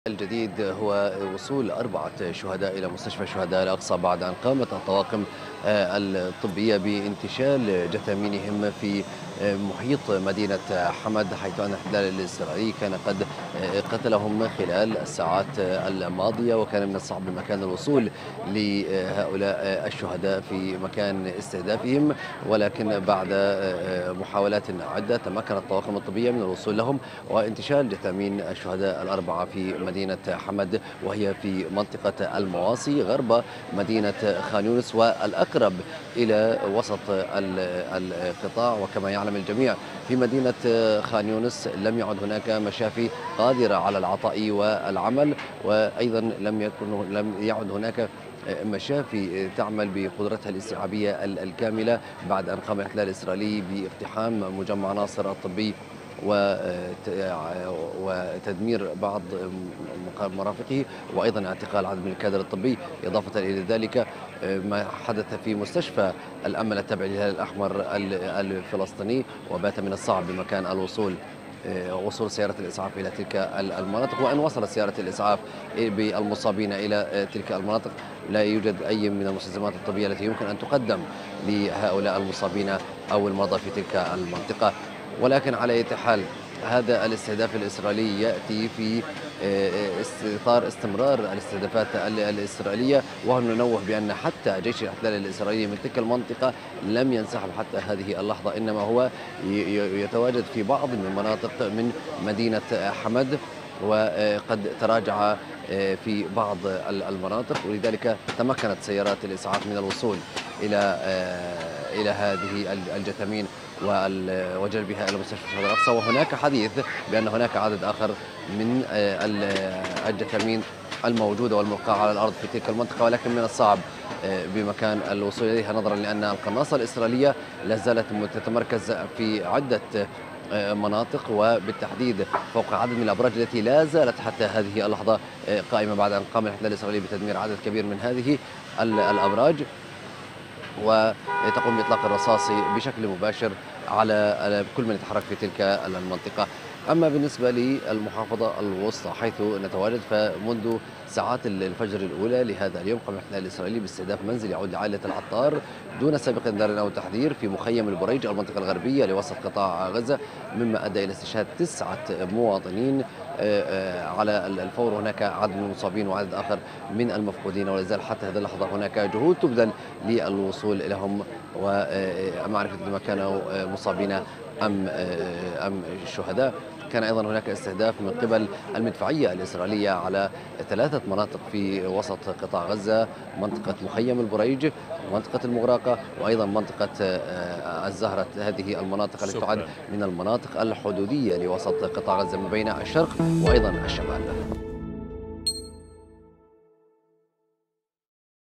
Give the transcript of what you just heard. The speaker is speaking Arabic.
الجديد هو وصول 4 شهداء إلى مستشفى الشهداء الأقصى بعد أن قامت الطواقم الطبية بانتشال جثامينهم في محيط مدينة حمد، حيث أن الاحتلال الإسرائيلي كان قد قتلهم خلال الساعات الماضية، وكان من الصعب بمكان الوصول لهؤلاء الشهداء في مكان استهدافهم، ولكن بعد محاولات عدة تمكنت الطواقم الطبية من الوصول لهم وانتشال جثامين الشهداء ال4 في مدينة حمد، وهي في منطقة المواصي غرب مدينة خان يونس والأقرب إلى وسط القطاع. وكما يعلم الجميع في مدينة خان يونس لم يعد هناك مشافي قادرة على العطاء والعمل، وأيضا لم يعد هناك مشافي تعمل بقدرتها الاستيعابية الكاملة بعد أن قام الاحتلال الإسرائيلي باقتحام مجمع ناصر الطبي وتدمير بعض مرافقه، وأيضا اعتقال عدد من الكادر الطبي. إضافة إلى ذلك ما حدث في مستشفى الأمل التابع للهلال الأحمر الفلسطيني، وبات من الصعب بمكان وصول سيارة الإسعاف إلى تلك المناطق. وإن وصلت سيارة الإسعاف بالمصابين إلى تلك المناطق لا يوجد أي من المستلزمات الطبية التي يمكن أن تقدم لهؤلاء المصابين أو المرضى في تلك المنطقة. ولكن على أي حال هذا الاستهداف الإسرائيلي يأتي في إطار استمرار الاستهدافات الإسرائيلية، وننوه بأن حتى جيش الاحتلال الإسرائيلي من تلك المنطقة لم ينسحب حتى هذه اللحظة، إنما هو يتواجد في بعض من المناطق من مدينة حمد، وقد تراجع في بعض المناطق، ولذلك تمكنت سيارات الإسعاف من الوصول إلى هذه الجثامين وجلبها إلى مستشفى الشهداء الأقصى. وهناك حديث بأن هناك عدد آخر من الجثامين الموجودة والملقاة على الأرض في تلك المنطقة، ولكن من الصعب بمكان الوصول إليها، نظرا لأن القناصة الإسرائيلية لا زالت تتمركز في عدة مناطق، وبالتحديد فوق عدد من الأبراج التي لا زالت حتى هذه اللحظة قائمة بعد أن قام الاحتلال الإسرائيلي بتدمير عدد كبير من هذه الأبراج، وتقوم بإطلاق الرصاص بشكل مباشر على كل من يتحرك في تلك المنطقة. أما بالنسبة للمحافظة الوسطى حيث نتواجد، فمنذ ساعات الفجر الأولى لهذا اليوم قام الاحتلال الإسرائيلي باستهداف منزل يعود لعائلة العطار دون سابق إنذار أو تحذير في مخيم البريج المنطقة الغربية لوسط قطاع غزة، مما أدى إلى استشهاد 9 مواطنين على الفور. هناك عدد من المصابين وعدد آخر من المفقودين، ولا زال حتى هذه اللحظة هناك جهود تبذل للوصول لهم ومعرفة إذا ما كانوا مصابين أم شهداء. كان أيضا هناك استهداف من قبل المدفعية الإسرائيلية على 3 مناطق في وسط قطاع غزة: منطقة مخيم البريج، منطقة المغراقة، وأيضا منطقة الزهرة. هذه المناطق التي تعد من المناطق الحدودية لوسط قطاع غزة ما بين الشرق وأيضا الشمال.